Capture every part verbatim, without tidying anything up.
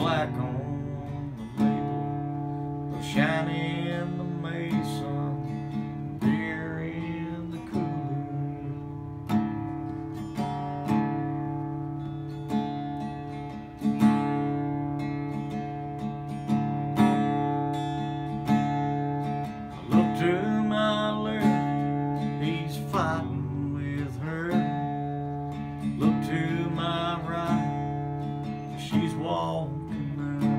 black on the label, they'll shine in the mason, beer in the cooler. I look to my left, he's fighting with her. Look to my right, she's walking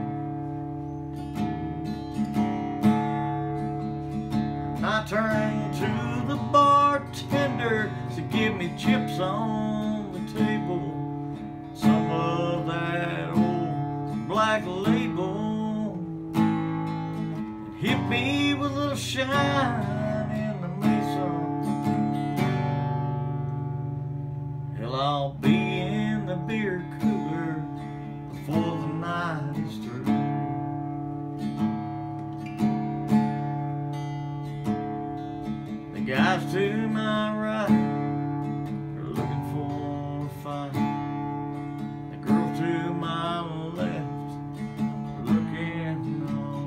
out. I turn to the bartender to give me chips on the table, some of that old black label. It hit me with a little shine in the mesa. Hell, I'll be in the beer cooler before the night is through. The guys to my right are looking for a fight. The girls to my left are looking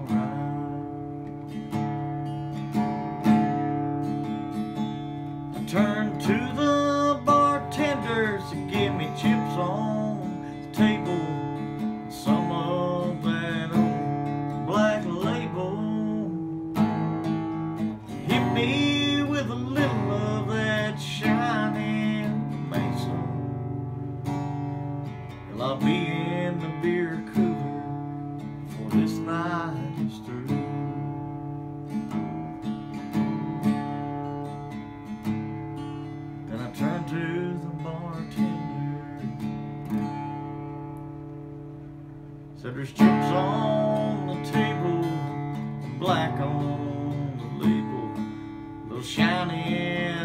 alright. I turn to the bartenders to give me chips on the table, some of that old black label. Hit me with a little of that shining mason. Well, I'll be in the beer cooler before this night is through. Then I turn to the bartender, said there's chips on the table, black on the label, they'll shine in